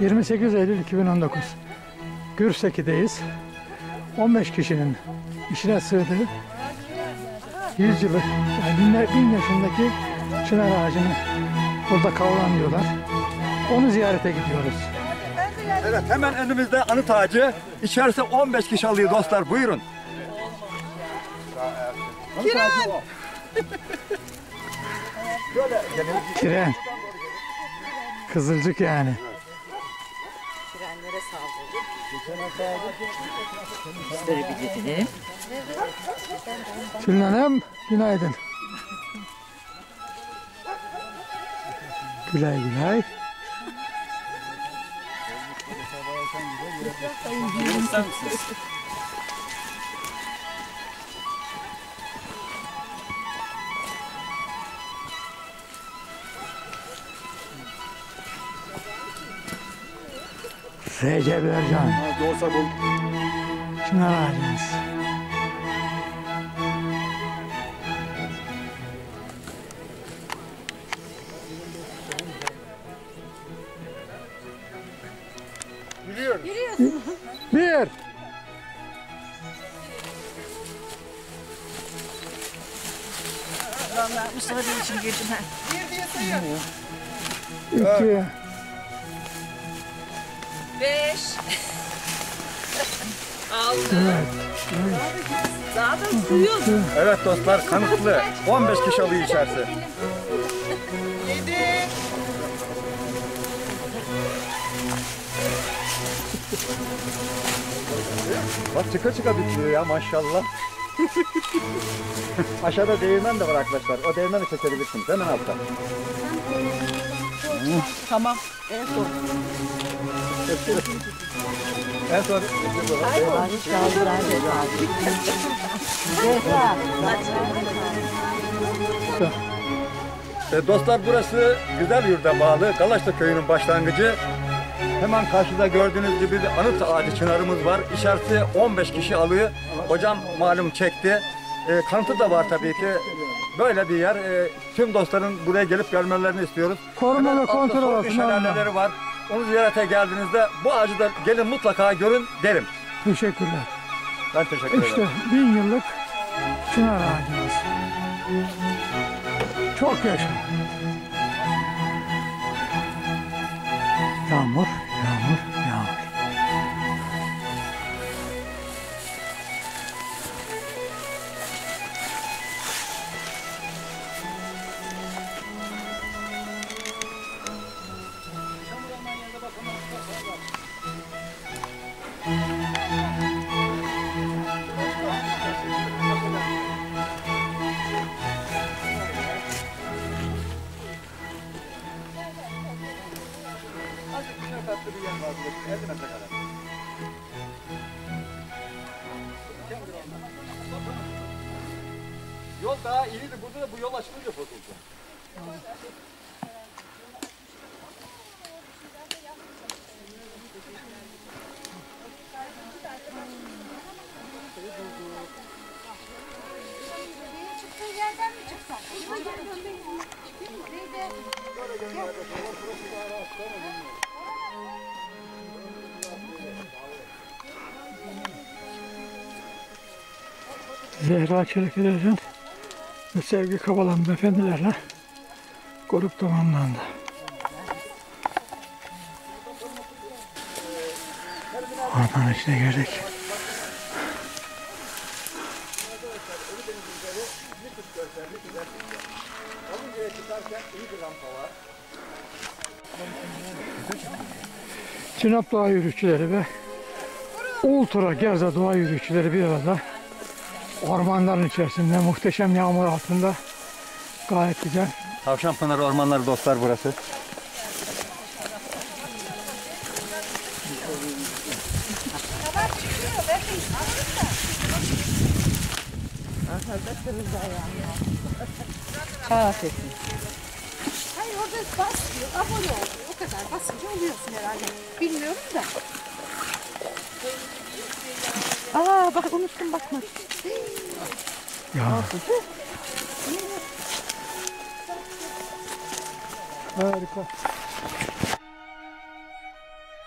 28 Eylül 2019 Gürseki'deyiz. 15 kişinin içine sığdığı 100 yıllık, yani 1000 yaşındaki çınar ağacını burada kavramlıyorlar. Onu ziyarete gidiyoruz. Evet, hemen önümüzde anıt ağacı. İçerisi 15 kişi alıyor dostlar. Buyurun. Kiren! Kiren. Kızılcık yani. Kirenlere saldırdık. Bizleri bir gidelim. Tülin Hanım, günaydın. Gülay gülay. İster misiniz? Recep Ercan. Olsa bu. Çınar ağacımız. Yürüyorsun. Bir. Vallahi Mustafa Bey için girdim ha. İki. 5 6 Daha da suyun. Evet dostlar, kanıtlı. 15 kişi alıyor içerisi. 7 Bak çıka çıka bitiyor ya maşallah. Aşağıda değirmen de var arkadaşlar. O değirmeni çekebilirsiniz hemen altta. Tamam. En son. En son Hiç kaldıran dostlar, burası Güzelyurt'a bağlı Galaşlı köyünün başlangıcı. Hemen karşıda gördüğünüz gibi bir anıt ağacı çınarımız var. İçerisi 15 kişi alıyor. Hocam malum çekti. Kanıtı da var tabii ki. Böyle bir yer. Tüm dostların buraya gelip görmelerini istiyoruz. Korumalı Hemen altta kontrol Sorgu altına şelaleleri var. Onu ziyarete geldiğinizde bu ağacı da gelin mutlaka görün derim. Teşekkürler. Ben teşekkür ederim. İşte 1000 yıllık çınar ağacımız. Çok yaşa. Yağmur, yağmur, yağmur. Yol daha iyiydi. Burada da bu yol açılınca bozuldu. Çıktığı yerden mi çıksak? Zehra Çelekeler'in ve Sevgi Kabalan beyefendilerle grup tamamlandı. Ormanın içine girdik. Sinop Doğa Yürüyüşçüleri ve Ultra Gerze Doğa Yürüyüşçüleri bir arada ormanların içerisinde muhteşem yağmur altında gayet güzel. Tavşanpınar ormanları dostlar burası. Çağ sesi. Hayır orada basmıyor, abone oluyor. O kadar basınca oluyorsun herhalde. Bilmiyorum da. Aa bak unuttum bakmak. Ya. Harika.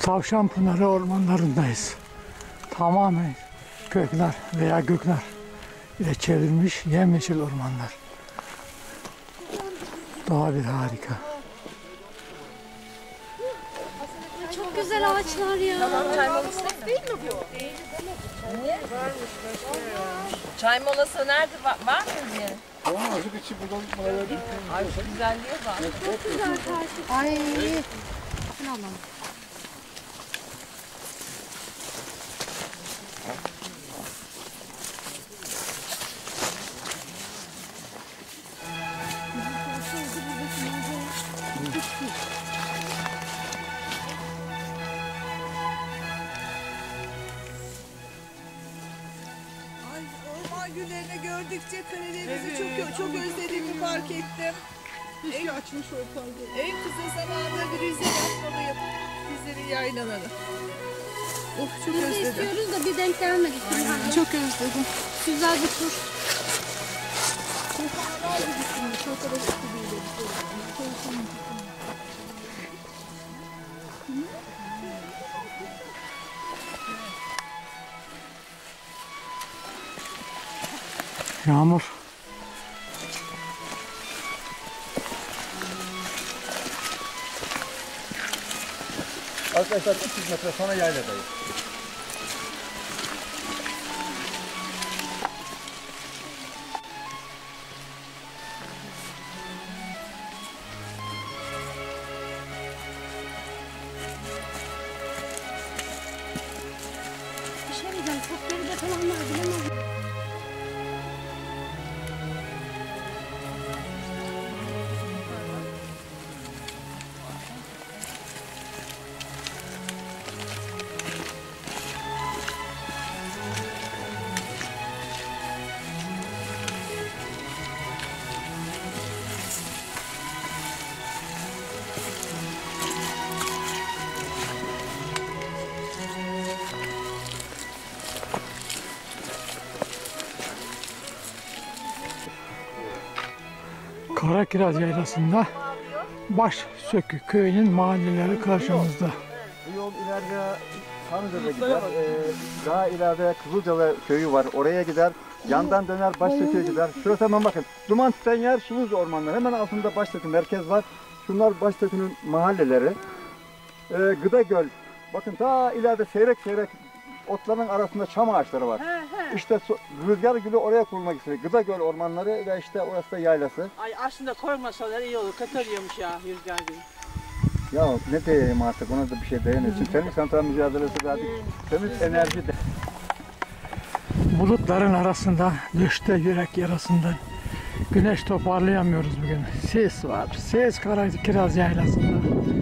Tavşanpınarı ormanlarındayız. Tamamen kökler veya gökler ile çevrilmiş yemyeşil ormanlar. Doğa bir harika. Çok güzel ağaçlar ya. Çay molası değil mi bu? Niye? Çay molası nerede var mı diye? Ay şu güzelliğe bak. Ay. Ay, orman güllerini gördükçe Karadeniz'i çok özlediğimi fark ettim. Keşke açmış ortalığı. En kısa zamanda bir Rize yapmalıyım. Rize'nin yaylaları. Of çok Biz de özledim. istiyoruz da bir denk gelmedik. Çok özledim. Güzel bir tur. Yağmur. Arkadaşlar 300 metre sonra yayladayız. Bir şey diyeceğim. Çok geride falan var. Bilemem. Karakiraz Yaylası'nda Başsökü köyünün mahalleleri karşımızda. Bu yol ileride Kanıca'da gider. Daha ileride Kızılcalı köyü var. Oraya gider. Yandan döner Başsökü'ye gider. Şurası hemen bakın. Duman tüten yer Şılız Ormanları. Hemen altında Başsökü merkez var. Şunlar Başsökü'nün mahalleleri. Gıda Göl. Bakın ta ileride seyrek otların arasında çam ağaçları var. İşte Rüzgar Gölü oraya kurulmak istiyor. Gıda Göl ormanları ve işte orası da yaylası. Ay aslında koymasalar iyi olur. Katılıyormuş ya Rüzgar Gölü. Ya ne diyeyim artık ona da bir şey diyemiyorsun. Temiz santral mücadelesi verdik. Temiz enerji de. Bulutların arasında, düşte yürek yarasında. Güneş toparlayamıyoruz bugün. Sis var. Sis Karakiraz Yaylası'nda.